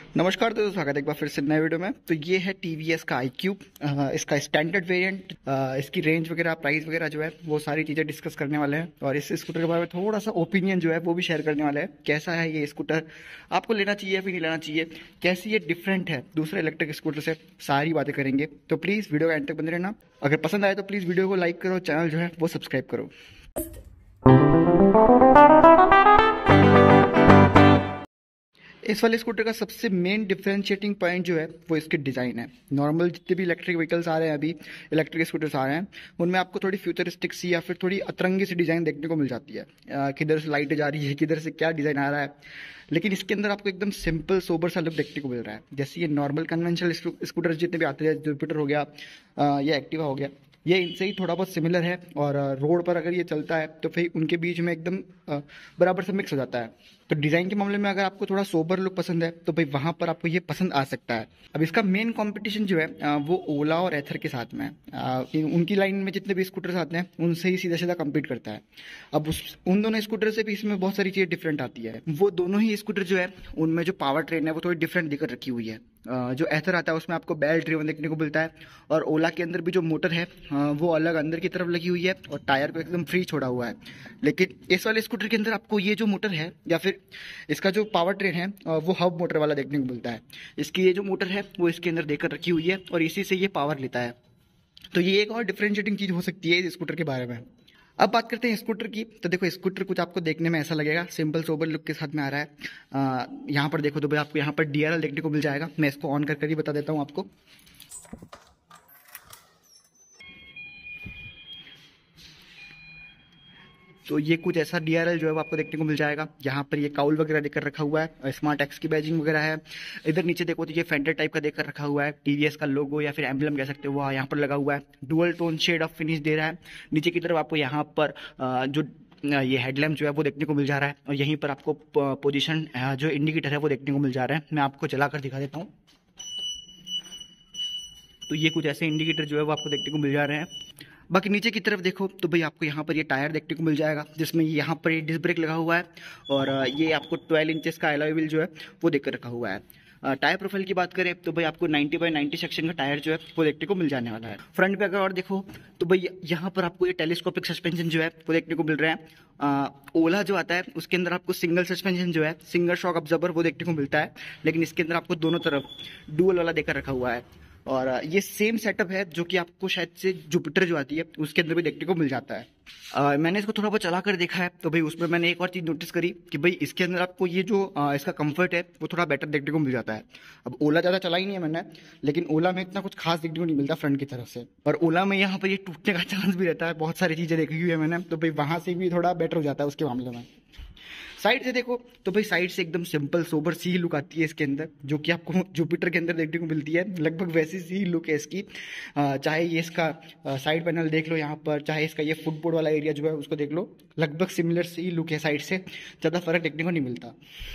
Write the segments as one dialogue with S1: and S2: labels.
S1: नमस्कार दोस्तों, स्वागत है एक बार फिर से नए वीडियो में। तो ये है टीवीएस का iQube, इसका स्टैंडर्ड वेरिएंट, इसकी रेंज वगैरह, प्राइस वगैरह जो है वो सारी चीज़ें डिस्कस करने वाले हैं और इस स्कूटर के बारे में थोड़ा सा ओपिनियन जो है वो भी शेयर करने वाले हैं। कैसा है ये स्कूटर, आपको लेना चाहिए या फिर नहीं लेना चाहिए, कैसी ये डिफरेंट है दूसरे इलेक्ट्रिक स्कूटर से, सारी बातें करेंगे। तो प्लीज़ वीडियो का एंड तक बने रहना। अगर पसंद आए तो प्लीज़ वीडियो को लाइक करो, चैनल जो है वो सब्सक्राइब करो। इस वाले स्कूटर का सबसे मेन डिफरेंशिएटिंग पॉइंट जो है वो इसकी डिज़ाइन है। नॉर्मल जितने भी इलेक्ट्रिक व्हीकल्स आ रहे हैं, अभी इलेक्ट्रिक स्कूटर्स आ रहे हैं, उनमें आपको थोड़ी फ्यूचरिस्टिक सी या फिर थोड़ी अतरंगी सी डिज़ाइन देखने को मिल जाती है। किधर से लाइट जा रही है, किधर से क्या डिज़ाइन आ रहा है, लेकिन इसके अंदर आपको एकदम सिंपल सोबर सा लुक देखने को मिल रहा है। जैसे ये नॉर्मल कन्वेंशनल स्कूटर्स जितने भी आते हैं, जुपिटर हो गया या एक्टिवा हो गया, ये इनसे ही थोड़ा बहुत सिमिलर है। और रोड पर अगर ये चलता है तो फिर उनके बीच में एकदम बराबर से मिक्स हो जाता है। तो डिज़ाइन के मामले में अगर आपको थोड़ा सोबर लुक पसंद है तो भाई वहाँ पर आपको ये पसंद आ सकता है। अब इसका मेन कंपटीशन जो है वो ओला और एथर के साथ में है। उनकी लाइन में जितने भी स्कूटर्स आते हैं उनसे ही सीधा सीधा कम्पीट करता है। अब उन दोनों स्कूटर से भी इसमें बहुत सारी चीज़ें डिफरेंट आती है। वो दोनों ही स्कूटर जो है उनमें जो पावर ट्रेन है वो थोड़ी डिफरेंट दिक्कत रखी हुई है। जो एथर आता है उसमें आपको बेल्ट ड्रिवन देखने को मिलता है और ओला के अंदर भी जो मोटर है वो अलग अंदर की तरफ लगी हुई है और टायर को एकदम फ्री छोड़ा हुआ है। लेकिन इस वाले स्कूटर के अंदर आपको ये जो मोटर है या फिर इसका जो पावर ट्रेन है वो हब मोटर वाला देखने को मिलता है। इसकी ये जो मोटर है वो इसके अंदर देकर रखी हुई है और इसी से ये पावर लेता है। तो ये एक और डिफरेंशिएटिंग चीज़ हो सकती है इस स्कूटर के बारे में। अब बात करते हैं स्कूटर की। तो देखो, स्कूटर कुछ आपको देखने में ऐसा लगेगा, सिंपल सोबर लुक के साथ में आ रहा है। यहाँ पर देखो तो भाई आपको यहाँ पर DRL देखने को मिल जाएगा। मैं इसको ऑन करके ही बता देता हूँ आपको। तो ये कुछ ऐसा DRL जो है वो आपको देखने को मिल जाएगा। यहाँ पर ये काउल वगैरह देकर रखा हुआ है, स्मार्ट एक्स की बैजिंग वगैरह है। इधर नीचे देखो तो ये फेंडर टाइप का देकर रखा हुआ है, टीवीएस का लोगो या फिर एम्बलम कह सकते हो वो यहाँ पर लगा हुआ है। Dual tone shade of finish दे रहा है। नीचे की तरफ आपको यहाँ पर जो ये हेडलैम्प जो है वो देखने को मिल जा रहा है और यहीं पर आपको पोजीशन जो इंडिकेटर है वो देखने को मिल जा रहा है। मैं आपको चलाकर दिखा देता हूँ। तो ये कुछ ऐसे इंडिकेटर जो है वो आपको देखने को मिल जा रहे हैं। बाकी नीचे की तरफ देखो तो भाई आपको यहाँ पर ये टायर देखने को मिल जाएगा, जिसमें यहाँ पर ये डिस्क ब्रेक लगा हुआ है और ये आपको 12 इंचेस का अलॉय व्हील जो है वो देकर रखा हुआ है। टायर प्रोफाइल की बात करें तो भाई आपको 90/90 सेक्शन का टायर जो है वो देखने को मिल जाने वाला है। फ्रंट पे अगर और देखो तो भाई यहाँ पर आपको ये टेलीस्कोपिक सस्पेंशन जो है वो देखने को मिल रहा है। ओला जो आता है उसके अंदर आपको सिंगल सस्पेंशन जो है, सिंगल शॉक अब्जॉर्बर वो देखने को मिलता है, लेकिन इसके अंदर आपको दोनों तरफ डुअल वाला देकर रखा हुआ है। और ये सेम सेटअप है जो कि आपको शायद से जुपिटर जो आती है उसके अंदर भी देखने को मिल जाता है। मैंने इसको थोड़ा बहुत चला कर देखा है तो भाई उसमें मैंने एक और चीज़ नोटिस करी कि भाई इसके अंदर आपको ये जो इसका कंफर्ट है वो थोड़ा बेटर देखने को मिल जाता है। अब ओला ज़्यादा चला ही नहीं है मैंने, लेकिन ओला में इतना कुछ खास देखने को नहीं मिलता फ्रंट की तरफ से। और ओला में यहाँ पर ये टूटने का चांस भी रहता है, बहुत सारी चीज़ें देखी हुई है मैंने, तो भाई वहाँ से भी थोड़ा बेटर हो जाता है उसके मामले में। साइड से देखो तो भाई साइड से एकदम सिंपल सोबर सी लुक आती है इसके अंदर, जो कि आपको जुपिटर के अंदर देखने को मिलती है। लगभग वैसी सी लुक है इसकी। चाहे ये इसका साइड पैनल देख लो यहाँ पर, चाहे इसका ये फुटबोर्ड वाला एरिया जो है उसको देख लो, लगभग सिमिलर सी लुक है साइड से, ज़्यादा फर्क देखने को नहीं मिलता।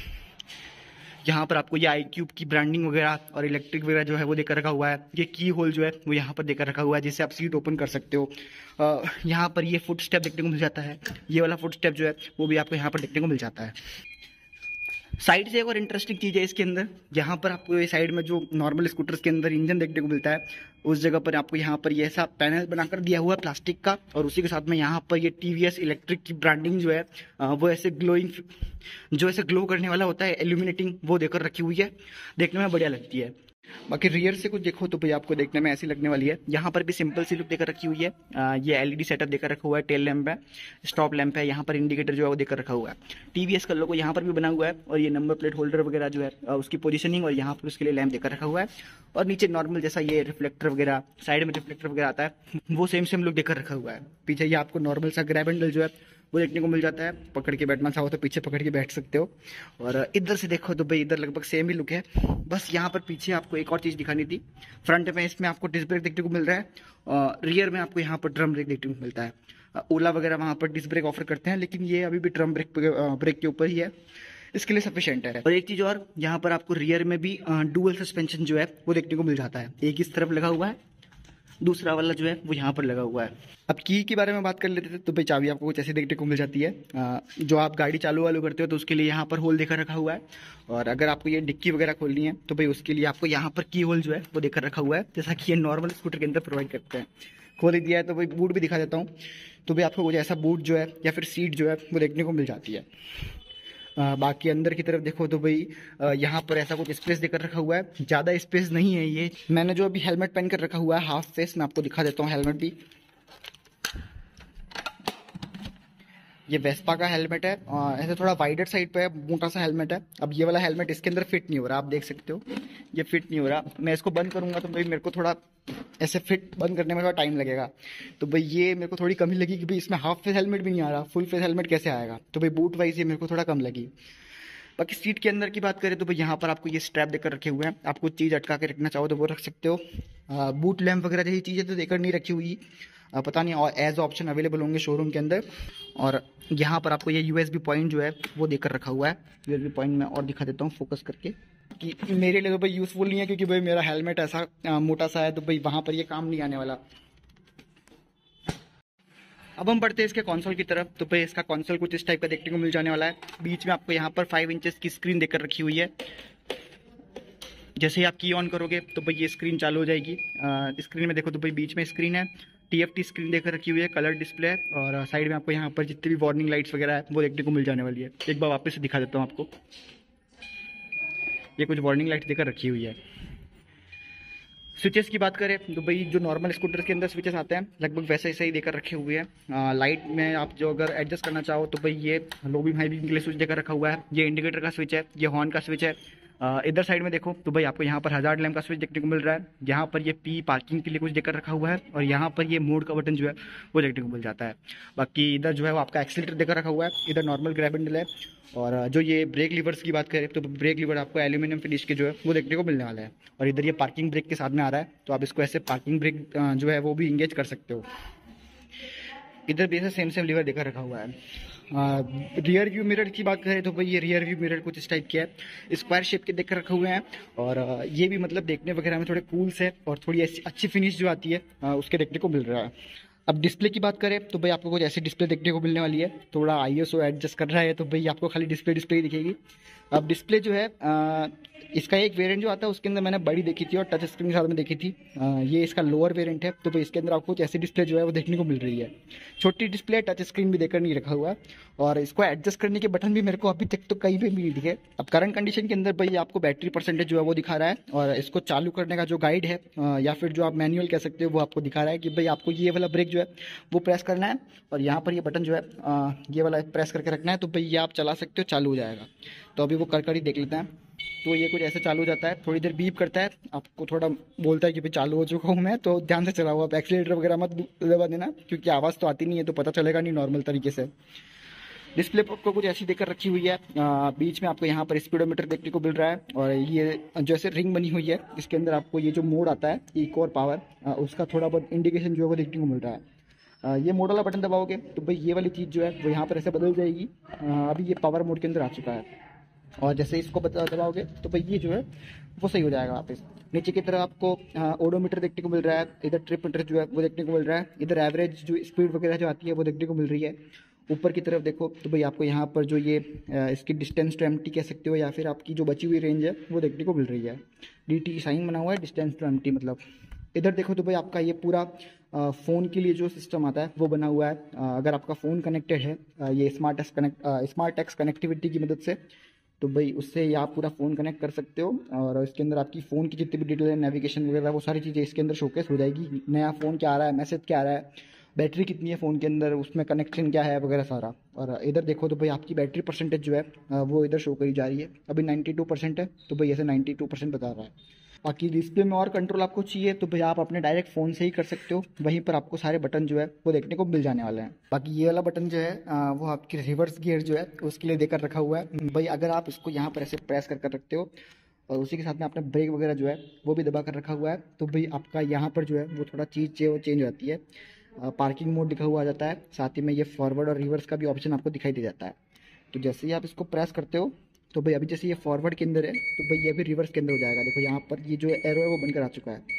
S1: यहाँ पर आपको ये iQube की ब्रांडिंग वगैरह और इलेक्ट्रिक वगैरह जो है वो देकर रखा हुआ है। ये की होल जो है वो यहाँ पर देकर रखा हुआ है, जिससे आप सीट ओपन कर सकते हो। यहाँ पर ये फुट स्टेप देखने को मिल जाता है, ये वाला फुट स्टेप जो है वो भी आपको यहाँ पर देखने को मिल जाता है। साइड से एक और इंटरेस्टिंग चीज़ है इसके अंदर, यहाँ पर आपको ये साइड में जो नॉर्मल स्कूटर्स के अंदर इंजन देखने को मिलता है, उस जगह पर आपको यहाँ पर ये ऐसा पैनल बनाकर दिया हुआ है प्लास्टिक का, और उसी के साथ में यहाँ पर ये टीवीएस इलेक्ट्रिक की ब्रांडिंग जो है वो ऐसे ग्लोइंग, जो ऐसे ग्लो करने वाला होता है, एल्यूमिनेटिंग, वो देकर रखी हुई है, देखने में बढ़िया लगती है। बाकी रियर से कुछ देखो तो भाई आपको देखने में ऐसी लगने वाली है। यहाँ पर भी सिंपल सी लुक देकर रखी हुई है। ये एलईडी सेटअप देकर रखा हुआ है, टेल लैंप है, स्टॉप लैंप है, यहाँ पर इंडिकेटर जो है वो देकर रखा हुआ है। टीवीएस का लोगो यहाँ पर भी बना हुआ है और ये नंबर प्लेट होल्डर वगैरह जो है उसकी पोजीशनिंग, और यहाँ पर उसके लिए लैंप देकर रखा हुआ है। और नीचे नॉर्मल जैसा ये रिफ्लेक्टर वगैरह, साइड में रिफ्लेक्टर वगैरह आता है, वो सेम लुक देकर रखा हुआ है। पीछे ये आपको नॉर्मल सा ग्रैब हैंडल जो है वो देखने को मिल जाता है, पकड़ के बैठना चाहो तो पीछे पकड़ के बैठ सकते हो। और इधर से देखो तो भाई इधर लगभग सेम ही लुक है, बस यहाँ पर पीछे आपको एक और चीज़ दिखानी थी। फ्रंट में इसमें आपको डिस्क ब्रेक देखने को मिल रहा है और रियर में आपको यहाँ पर ड्रम ब्रेक देखने को मिलता है। ओला वगैरह वहाँ पर डिस्क ब्रेक ऑफर करते हैं, लेकिन ये अभी भी ड्रम ब्रेक के ऊपर ही है, इसके लिए सफिशिएंट है। और एक चीज़ और, यहाँ पर आपको रियर में भी डुअल सस्पेंशन जो है वो देखने को मिल जाता है। एक इस तरफ लगा हुआ है दूसरा वाला जो है वो यहाँ पर लगा हुआ है। अब की बारे में बात कर लेते थे, तो भाई चाबी आपको कुछ ऐसी देखने को मिल जाती है। जो आप गाड़ी चालू वालू करते हो तो उसके लिए यहाँ पर होल देकर रखा हुआ है, और अगर आपको ये डिक्की वगैरह खोलनी है तो भाई उसके लिए आपको यहाँ पर की होल जो है वो देकर रखा हुआ है, जैसा कि ये नॉर्मल स्कूटर के अंदर प्रोवाइड करते हैं। खोल ही दिया है तो भाई बूट भी दिखा देता हूँ। तो भाई आपको कुछ ऐसा बूट जो है या फिर सीट जो है वो देखने को मिल जाती है। बाकी अंदर की तरफ देखो तो भाई यहाँ पर ऐसा कुछ स्पेस देकर रखा हुआ है, ज़्यादा स्पेस नहीं है ये। मैंने जो अभी हेलमेट पहन कर रखा हुआ है हाफ फेस, मैं आपको दिखा देता हूँ हेलमेट भी। ये वेस्पा का हेलमेट है, ऐसे थोड़ा वाइडर साइड पे है, मोटा सा हेलमेट है। अब ये वाला हेलमेट इसके अंदर फिट नहीं हो रहा, आप देख सकते हो ये फिट नहीं हो रहा। मैं इसको बंद करूंगा तो भाई मेरे को थोड़ा ऐसे फिट बंद करने में थोड़ा टाइम लगेगा। तो भाई ये मेरे को थोड़ी कमी लगी कि भाई इसमें हाफ फेस हेलमेट भी नहीं आ रहा, फुल फेस हेलमेट कैसे आएगा। तो भाई बूट वाइज ये मेरे को थोड़ा कम लगी। बाकी सीट के अंदर की बात करें तो भाई यहाँ पर आपको ये स्ट्रैप देकर रखे हुए हैं, आप कुछ चीज़ अटका के रखना चाहो तो वो रख सकते हो। बूट लैम्प वगैरह जैसी चीज़ें तो देकर नहीं रखी हुई, पता नहीं और एज ऑप्शन अवेलेबल होंगे शोरूम के अंदर। और यहाँ पर आपको ये यूएसबी पॉइंट जो है वो देकर रखा हुआ है। यूएसबी पॉइंट मैं और दिखा देता हूँ फोकस करके, कि मेरे लिए तो भाई यूज़फुल नहीं है, क्योंकि भाई मेरा हेलमेट ऐसा मोटा सा है, तो भाई वहाँ पर ये काम नहीं आने वाला। अब हम बढ़ते हैं इसके कंसोल की तरफ। तो भाई इसका कंसोल कुछ इस टाइप का देखने को मिल जाने वाला है। बीच में आपको यहाँ पर 5 इंचेस की स्क्रीन देकर रखी हुई है। जैसे ही आप की ऑन करोगे तो भाई ये स्क्रीन चालू हो जाएगी। स्क्रीन में देखो तो भाई बीच में स्क्रीन है, TFT स्क्रीन देकर रखी हुई है, कलर डिस्प्ले है, और साइड में आपको यहाँ पर जितनी भी वार्निंग लाइट्स वगैरह है वो देखने को मिल जाने वाली है। एक बार वापस से दिखा देता हूँ आपको, ये कुछ वार्निंग लाइट्स देकर रखी हुई है। स्विचेस की बात करें तो भाई जो नॉर्मल स्कूटर के अंदर स्विचेस आते हैं लगभग वैसे ही सही देकर रखे हुए हैं। लाइट में आप जो अगर एडजस्ट करना चाहो तो भाई ये लो बीम हाई बीम के लिए स्विच देकर रखा हुआ है। ये इंडिकेटर का स्विच है, ये हॉर्न का स्विच है। इधर साइड में देखो तो भाई आपको यहाँ पर हजार्ड लैम्प का स्विच देखने को मिल रहा है। यहाँ पर ये पी पार्किंग के लिए कुछ देकर रखा हुआ है, और यहाँ पर ये मोड का बटन जो है वो देखने को मिल जाता है। बाकी इधर जो है वो आपका एक्सीलेटर देकर रखा हुआ है, इधर नॉर्मल ग्रैब हैंडल है। और जो ये ब्रेक लीवर्स की बात करें तो ब्रेक लीवर आपको एल्यूमिनियम फिनिश के जो है वो देखने को मिलने वाला है। और इधर ये पार्किंग ब्रेक के साथ में आ रहा है, तो आप इसको ऐसे पार्किंग ब्रेक जो है वो भी इंगेज कर सकते हो। इधर भी ऐसे सेम लीवर देकर रखा हुआ है। रियर व्यू मिरर की बात करें तो भाई ये रियर व्यू मिरर कुछ इस टाइप के है, स्क्वायर शेप के देकर रखे हुए हैं। और ये भी मतलब देखने वगैरह में थोड़े कूल से और थोड़ी ऐसी अच्छी फिनिश जो आती है उसके देखने को मिल रहा है। अब डिस्प्ले की बात करें तो भाई आपको कुछ ऐसी डिस्प्ले देखने को मिलने वाली है। थोड़ा ISO एडजस्ट कर रहा है तो भाई आपको खाली डिस्प्ले ही दिखेगी। अब डिस्प्ले जो है इसका एक वेरिएंट जो आता है उसके अंदर मैंने बड़ी देखी थी और टच स्क्रीन के साथ में देखी थी। ये इसका लोअर वेरिएंट है, तो भाई इसके अंदर आपको कुछ ऐसी डिस्प्ले जो है वो देखने को मिल रही है। छोटी डिस्प्ले, टच स्क्रीन भी देकर नहीं रखा हुआ, और इसको एडजस्ट करने के बटन भी मेरे को अभी तक तो कहीं भी नहीं दिखे। अब करंट कंडीशन के अंदर भाई आपको बैटरी परसेंटेज जो है वो दिखा रहा है, और इसको चालू करने का जो गाइड है या फिर जो आप मैनुअल कह सकते हो वो आपको दिखा रहा है कि भाई आपको ये वाला ब्रेक जो है वो प्रेस करना है, और यहाँ पर ये बटन जो है ये वाला प्रेस करके रखना है, तो भाई ये आप चला सकते हो, चालू हो जाएगा। तो अभी वो कर ही देख लेते हैं। तो ये कुछ ऐसे चालू हो जाता है, थोड़ी देर बीप करता है, आपको थोड़ा बोलता है कि भाई चालू हो चुका हूँ मैं, तो ध्यान से चलाओ, आप एक्सीलेटर वगैरह मत दबा देना, क्योंकि आवाज़ तो आती नहीं है तो पता चलेगा नहीं नॉर्मल तरीके से। डिस्प्ले पर आपको कुछ ऐसी देकर रखी हुई है। बीच में आपको यहाँ पर स्पीडोमीटर देखने को मिल रहा है, और ये जैसे रिंग बनी हुई है इसके अंदर आपको ये जो मोड आता है इको और पावर, उसका थोड़ा बहुत इंडिकेशन जो है वो देखने को मिल रहा है। ये मोड वाला बटन दबाओगे तो भाई ये वाली चीज़ जो है वो यहाँ पर ऐसे बदल जाएगी। अभी ये पावर मोड के अंदर आ चुका है, और जैसे इसको दबाओगे तो भाई ये जो है वो सही हो जाएगा वापस। नीचे की तरफ आपको ओडोमीटर देखने को मिल रहा है, इधर ट्रिप मीटर जो है वो देखने को मिल रहा है, इधर एवरेज जो स्पीड वगैरह जो आती है वो देखने को मिल रही है। ऊपर की तरफ देखो तो भाई आपको यहाँ पर जो ये इसकी डिस्टेंस टू एम्प्टी कह सकते हो, या फिर आपकी जो बची हुई रेंज है वो देखने को मिल रही है। DT साइन बना हुआ है, डिस्टेंस टू एम्प्टी मतलब। इधर देखो तो भाई आपका ये पूरा फ़ोन के लिए जो सिस्टम आता है वो बना हुआ है। अगर आपका फ़ोन कनेक्टेड है ये स्मार्ट एक्स कनेक्टिविटी की मदद से, तो भाई उससे ये आप पूरा फ़ोन कनेक्ट कर सकते हो, और इसके अंदर आपकी फ़ोन की जितनी भी डिटेल है, नेविगेशन वगैरह, वो सारी चीज़ें इसके अंदर शोकेस हो जाएगी। नया फ़ोन क्या आ रहा है, मैसेज क्या आ रहा है, बैटरी कितनी है फ़ोन के अंदर, उसमें कनेक्शन क्या है वगैरह सारा। और इधर देखो तो भाई आपकी बैटरी परसेंटेज जो है वो इधर शो करी जा रही है, अभी 92% है, तो भाई ऐसे 92% बता रहा है। बाकी डिस्प्ले में और कंट्रोल आपको चाहिए तो भाई आप अपने डायरेक्ट फ़ोन से ही कर सकते हो, वहीं पर आपको सारे बटन जो है वो देखने को मिल जाने वाले हैं। बाकी ये वाला बटन जो है वो आपकी रिवर्स गियर जो है उसके लिए देकर रखा हुआ है। भाई अगर आप इसको यहाँ पर ऐसे प्रेस कर रखते हो, और उसी के साथ में आपने ब्रेक वगैरह जो है वो भी दबा कर रखा हुआ है, तो भाई आपका यहाँ पर जो है वो थोड़ा चीज़ वो चेंज हो जाती है। पार्किंग मोड लिखा हुआ आ जाता है, साथ ही में ये फॉरवर्ड और रिवर्स का भी ऑप्शन आपको दिखाई दे जाता है। तो जैसे ही आप इसको प्रेस करते हो तो भाई अभी जैसे ये फॉरवर्ड के अंदर है तो भाई ये भी रिवर्स के अंदर हो जाएगा। देखो यहाँ पर ये जो एरो है वो बनकर आ चुका है,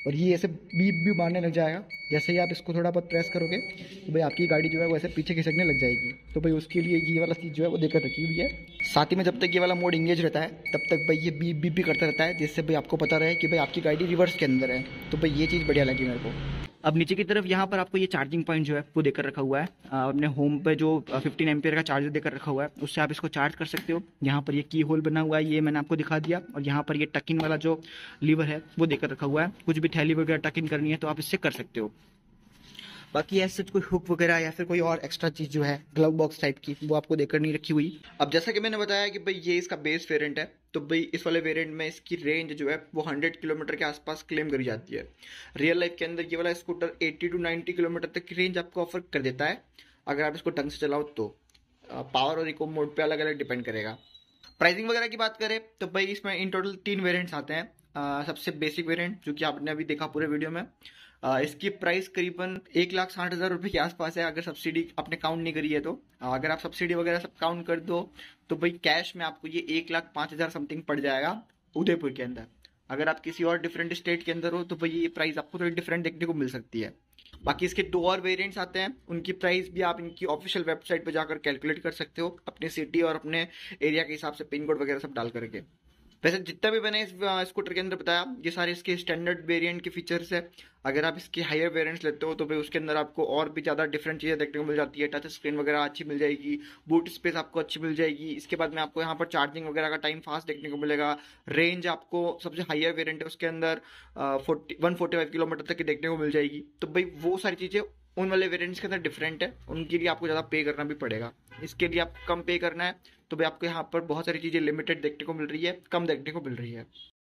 S1: और ये ऐसे बीप भी मारने लग जाएगा। जैसे ही आप इसको थोड़ा बहुत प्रेस करोगे तो भाई आपकी गाड़ी जो है वो ऐसे पीछे खिसकने लग जाएगी। तो भाई उसके लिए ये वाला चीज़ जो है वो देकर रखी हुई है। साथ ही में जब तक ये वाला मोड इंगेज रहता है तब तक भाई ये बीप बीप भी करता रहता है, जिससे भाई आपको पता रहे कि भाई आपकी गाड़ी रिवर्स के अंदर है। तो भाई ये चीज़ बढ़िया लगी मेरे को। अब नीचे की तरफ यहाँ पर आपको ये चार्जिंग पॉइंट जो है वो देकर रखा हुआ है। अपने होम पे जो 15 एम्पियर का चार्जर देकर रखा हुआ है उससे आप इसको चार्ज कर सकते हो। यहाँ पर ये की होल बना हुआ है, ये मैंने आपको दिखा दिया। और यहाँ पर ये टक इन वाला जो लीवर है वो देकर रखा हुआ है। कुछ भी थैली वगैरह टक इन करनी है तो आप इससे कर सकते हो। बाकी ऐसे कोई हुक वगैरह या फिर कोई और एक्स्ट्रा चीज़ जो है ग्लव बॉक्स टाइप की वो आपको देकर नहीं रखी हुई। अब जैसा कि मैंने बताया कि भाई ये इसका बेस वेरिएंट है, तो भाई इस वाले वेरिएंट में इसकी रेंज जो है वो 100 किलोमीटर के आसपास क्लेम करी जाती है। रियल लाइफ के अंदर ये वाला स्कूटर 80 to 90 किलोमीटर तक की रेंज आपको ऑफर कर देता है अगर आप इसको ढंग से चलाओ तो। पावर और इको मोड पे अलग अलग डिपेंड करेगा। प्राइसिंग वगैरह की बात करें तो भाई इसमें इन टोटल 3 वेरिएंट्स आते हैं। सबसे बेसिक वेरिएंट जो कि आपने अभी देखा पूरे वीडियो में, इसकी प्राइस करीबन 1,60,000 रुपये के आसपास है अगर सब्सिडी आपने काउंट नहीं करी है तो। अगर आप सब्सिडी वगैरह सब काउंट कर दो तो भाई कैश में आपको ये 1,05,000 समथिंग पड़ जाएगा उदयपुर के अंदर। अगर आप किसी और डिफरेंट स्टेट के अंदर हो तो भाई ये प्राइस आपको थोड़ी डिफरेंट देखने को मिल सकती है। बाकी इसके 2 और वेरिएंट्स आते हैं, उनकी प्राइस भी आप इनकी ऑफिशियल वेबसाइट पर जाकर कैलकुलेट कर सकते हो अपने सिटी और अपने एरिया के हिसाब से पिन कोड वगैरह सब डाल करके। वैसे जितना भी मैंने इस स्कूटर के अंदर बताया ये सारे इसके स्टैंडर्ड वेरिएंट के फीचर्स है। अगर आप इसके हायर वेरिएंट्स लेते हो तो भाई उसके अंदर आपको और भी ज़्यादा डिफरेंट चीज़ें देखने को मिल जाती है। टच स्क्रीन वगैरह अच्छी मिल जाएगी, बूट स्पेस आपको अच्छी मिल जाएगी। इसके बाद में आपको यहाँ पर चार्जिंग वगैरह का टाइम फास्ट देखने को मिलेगा। रेंज आपको सबसे हायर वेरिएंट है उसके अंदर 145 किलोमीटर तक की देखने को मिल जाएगी। तो भाई वो सारी चीज़ें उन वाले वेरिएंट्स के अंदर डिफरेंट है, उनके लिए आपको ज़्यादा पे करना भी पड़ेगा। इसके लिए आपको कम पे करना है तो भाई आपको यहाँ पर बहुत सारी चीज़ें लिमिटेड देखने को मिल रही है, कम देखने को मिल रही है।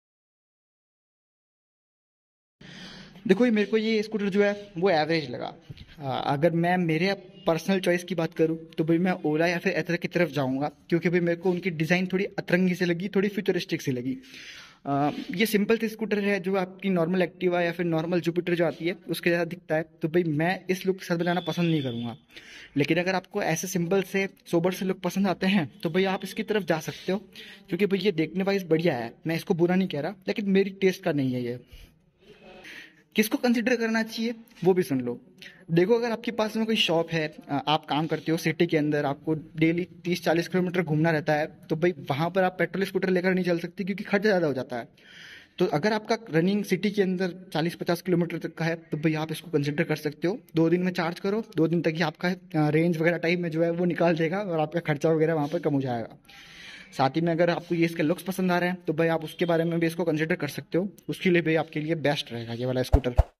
S1: देखो ये मेरे को ये स्कूटर जो है वो एवरेज लगा। अगर मैं मेरे पर्सनल चॉइस की बात करूँ तो भाई मैं ओला या फिर एथर की तरफ जाऊँगा, क्योंकि भाई मेरे को उनकी डिज़ाइन थोड़ी अतरंगी से लगी, थोड़ी फ्यूचरिस्टिक सी लगी। ये सिंपल सी स्कूटर है जो आपकी नॉर्मल एक्टिवा या फिर नॉर्मल जुपिटर जो आती है उसके जैसा दिखता है, तो भाई मैं इस लुक के साथ बनाना पसंद नहीं करूँगा। लेकिन अगर आपको ऐसे सिंपल से सोबर से लुक पसंद आते हैं तो भाई आप इसकी तरफ जा सकते हो, क्योंकि भाई ये देखने वाइज बढ़िया है। मैं इसको बुरा नहीं कह रहा, लेकिन मेरी टेस्ट का नहीं है ये। किसको कंसिडर करना चाहिए वो भी सुन लो। देखो अगर आपके पास में कोई शॉप है, आप काम करते हो सिटी के अंदर, आपको डेली 30-40 किलोमीटर घूमना रहता है, तो भाई वहाँ पर आप पेट्रोल स्कूटर लेकर नहीं चल सकते क्योंकि खर्चा ज़्यादा हो जाता है। तो अगर आपका रनिंग सिटी के अंदर 40-50 किलोमीटर तक का है तो भाई आप इसको कंसिडर कर सकते हो। 2 दिन में चार्ज करो, 2 दिन तक ही आपका रेंज वगैरह टाइम में जो है वो निकाल देगा और आपका खर्चा वगैरह वहाँ पर कम हो जाएगा। साथ ही में अगर आपको ये इसके लुक्स पसंद आ रहे हैं तो भाई आप उसके बारे में भी इसको कंसिडर कर सकते हो। उसके लिए भाई आपके लिए बेस्ट रहेगा ये वाला स्कूटर।